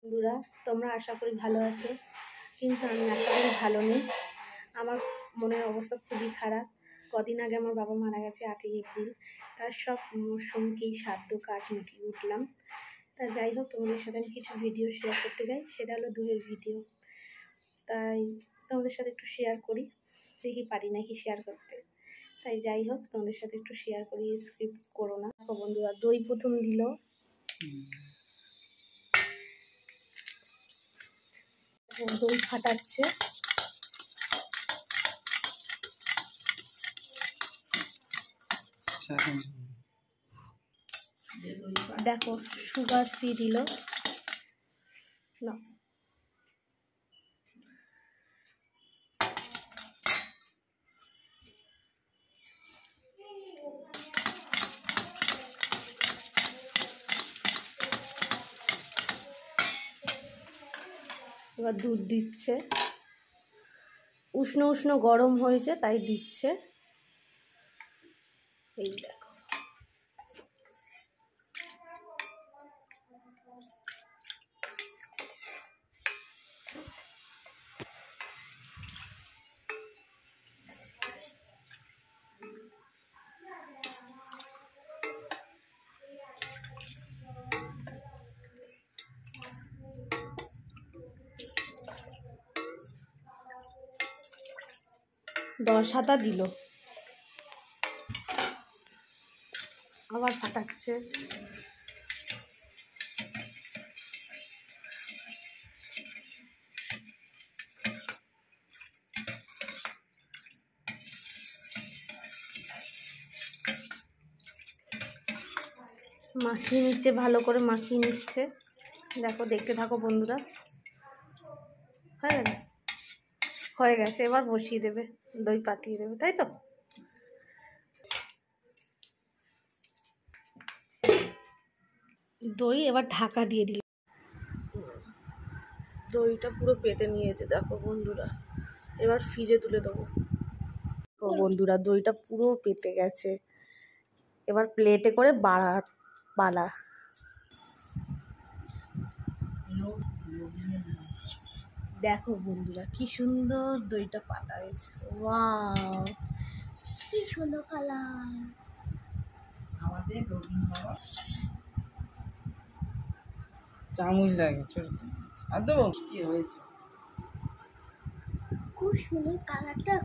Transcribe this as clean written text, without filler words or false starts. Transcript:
বন্ধুরা, তোমরা আশা করি ভালো আছো, কিন্তু আমি আশা করি ভালো নেই। আমার মনের অবস্থা খুবই খারাপ। কদিন আগে আমার বাবা মারা গেছে 8ই এপ্রিল। তার সব মৌসুমকেই সাধ্য কাজ মিটিয়ে উঠলাম। তা যাই হোক, তোমাদের সাথে আমি কিছু ভিডিও শেয়ার করতে চাই। সেটা হলো দুয়ের ভিডিও, তাই তোমাদের সাথে একটু শেয়ার করি। দেখি পারি নাকি শেয়ার করতে। তাই যাই হোক, তোমাদের সাথে একটু শেয়ার করি, স্ক্রিপ্ট করো না। বন্ধুরা, দই প্রথম দিল, দই ফাটাচ্ছে। দেখো, সুগার দিয়ে দিল না। এবার দুধ দিচ্ছে, উষ্ণ উষ্ণ গরম হয়েছে তাই দিচ্ছে। এই দেখো, 10 হাতা দিল, আবার ফাটাচ্ছে। মাখিয়ে নিচ্ছে, ভালো করে মাখিয়ে নিচ্ছে। দেখো, দেখতে থাকো বন্ধুরা। হয়ে গেছে, হয়ে গেছে। এবার বসিয়ে দেবে, দই পাতিয়ে দেবে, তাই তো। দই এবার ঢাকা দিয়ে দিল। দইটা পুরো পেতে নিয়েছে, দেখো বন্ধুরা। এবার ফ্রিজে তুলে দেবো। ও বন্ধুরা, দইটা পুরো পেতে গেছে। এবার প্লেটে করে বাড়ার পালা। দেখো বন্ধুরা, কি সুন্দর দইটা পাতা হয়েছে। ওয়াও, কি সুন্দর কালার। আমাদের চামচ লাগে ছোট চামচ। আর দেবো কি হয়েছে, খুব সুন্দর কালারটা,